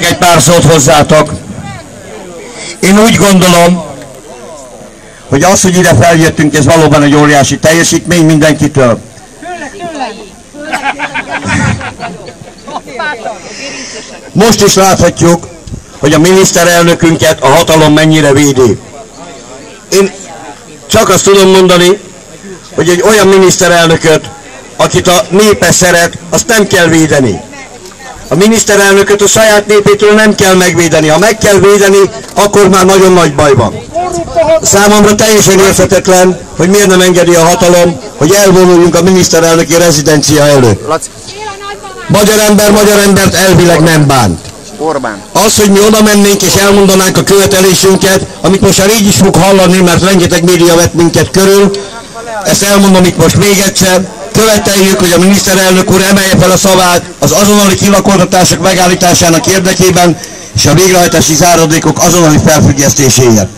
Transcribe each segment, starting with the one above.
egy pár szót hozzátok. Én úgy gondolom, hogy az, hogy ide feljöttünk, ez valóban egy óriási teljesítmény mindenkitől. Most is láthatjuk, hogy a miniszterelnökünket a hatalom mennyire védi. Én csak azt tudom mondani, hogy egy olyan miniszterelnököt, akit a népe szeret, azt nem kell védeni. A miniszterelnököt a saját népétől nem kell megvédeni. Ha meg kell védeni, akkor már nagyon nagy baj van. Számomra teljesen érthetetlen, hogy miért nem engedi a hatalom, hogy elvonuljunk a miniszterelnöki rezidencia előtt. Magyar embert elvileg nem bánt. Az, hogy mi oda mennénk és elmondanánk a követelésünket, amit most már így is fog hallani, mert rengeteg média vett minket körül, ezt elmondom itt most még egyszer, követeljük, hogy a miniszterelnök úr emelje fel a szavát az azonnali kilakoltatások megállításának érdekében és a végrehajtási záradékok azonnali felfüggesztéséért.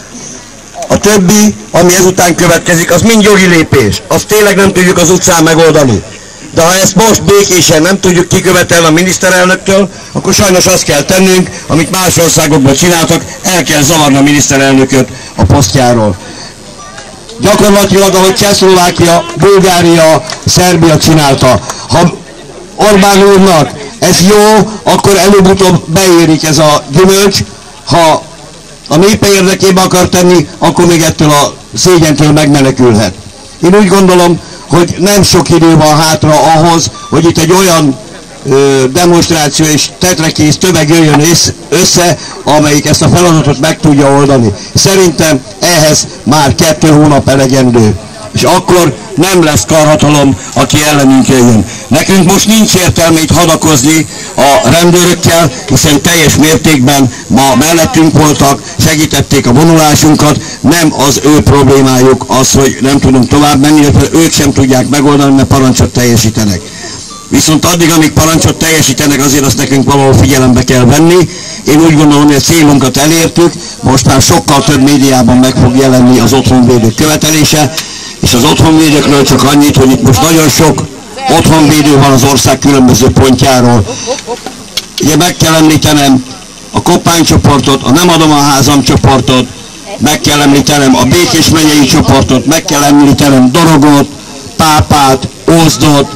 A többi, ami ezután következik, az mind jogi lépés. Azt tényleg nem tudjuk az utcán megoldani. De ha ezt most békésen nem tudjuk kikövetelni a miniszterelnöktől, akkor sajnos azt kell tennünk, amit más országokban csináltak, el kell zavarni a miniszterelnököt a posztjáról. Gyakorlatilag, ahogy Csehszlovákia, Bulgária, Szerbia csinálta. Ha Orbán úrnak ez jó, akkor előbb-utóbb beérik ez a gyümölcs. Ha a népe érdekében akar tenni, akkor még ettől a szégyentől megmenekülhet. Én úgy gondolom, hogy nem sok idő van hátra ahhoz, hogy itt egy olyan demonstráció és tetrekész tömeg jöjjön össze, amelyik ezt a feladatot meg tudja oldani. Szerintem ehhez már 2 hónap elegendő. És akkor nem lesz karhatalom, aki ellenünk jöjjön. Nekünk most nincs értelme itt hadakozni a rendőrökkel, hiszen teljes mértékben ma mellettünk voltak, segítették a vonulásunkat, nem az ő problémájuk az, hogy nem tudunk tovább menni, illetve ők sem tudják megoldani, mert parancsot teljesítenek. Viszont addig, amíg parancsot teljesítenek, azért azt nekünk valahol figyelembe kell venni. Én úgy gondolom, hogy a célunkat elértük, most már sokkal több médiában meg fog jelenni az otthonvédők követelése, és az otthonvédőkről csak annyit, hogy itt most nagyon sok otthonvédő van az ország különböző pontjáról. Ugye meg kell említenem a Koppány csoportot, a Nem adom a házam csoportot, meg kell említenem a Békés megyei csoportot, meg kell említenem Dorogot, Pápát, Ózdot,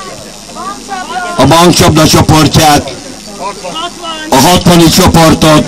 a Bankcsapda csoportját, a 60-i csoportot,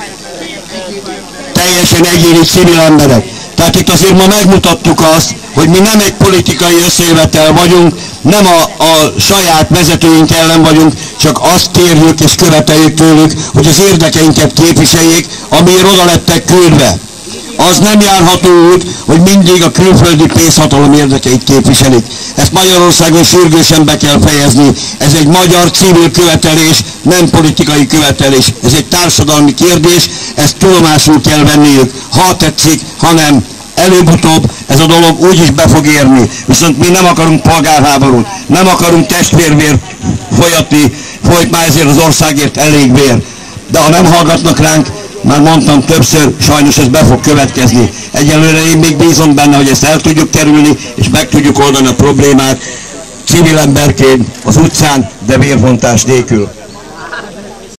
teljesen egyéni civil emberek. Tehát itt azért ma megmutattuk azt, hogy mi nem egy politikai összejövetel vagyunk, nem a saját vezetőink ellen vagyunk, csak azt kérjük és követeljük tőlük, hogy az érdekeinket képviseljék, amiért oda lettek küldve. Az nem járható út, hogy mindig a külföldi pénzhatalom érdekeit képviselik. Ezt Magyarországon sürgősen be kell fejezni. Ez egy magyar civil követelés, nem politikai követelés. Ez egy társadalmi kérdés, ezt tudomásul kell venniük. Ha tetszik, ha nem. Előbb-utóbb ez a dolog úgy is be fog érni. Viszont mi nem akarunk polgárháborút, nem akarunk testvérvért folyatni, folyt már ezért az országért elég vér. De ha nem hallgatnak ránk, már mondtam többször, sajnos ez be fog következni. Egyelőre én még bízom benne, hogy ezt el tudjuk kerülni, és meg tudjuk oldani a problémát civil emberként az utcán, de vérvontás nélkül.